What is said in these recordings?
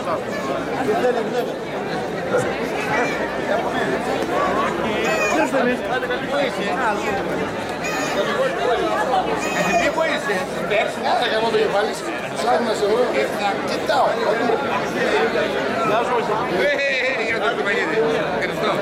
Επειδή μπορείς πέρσι, να κάνω το κεφάλι, ψάχνω σε εγώ, κοιτάω. Για το κουμπανίδι. Ευχαριστώ.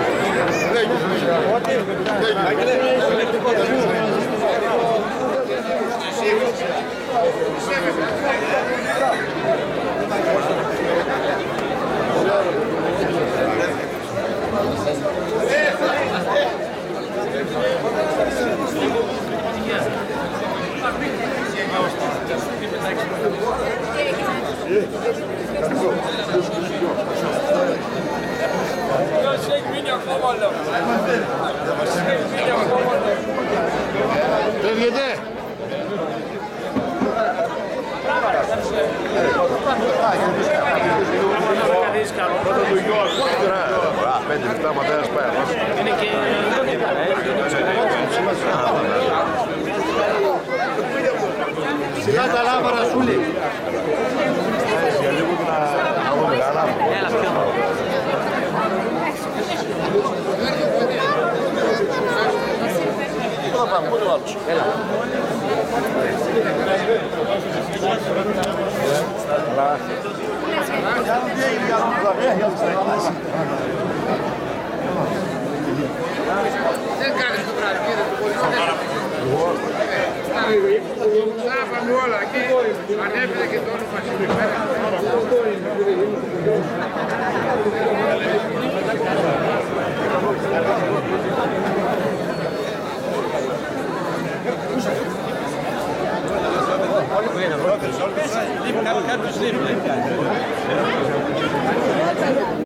Φεύγετε. Πέντε λεπτά ματέρας πάει. Είναι και... Σιγά τα λάβαρα σούλη. Για λίγο να δούμε καλά. Πού θα πάμε, πού το άλλος. Έλα. Δεν κάνεις το βράδυ, κύριε του πολιτικού. Τα πάμε όλα εκεί, ανέβαινε και το όνομα σήμερα. Κάποιος λείπει.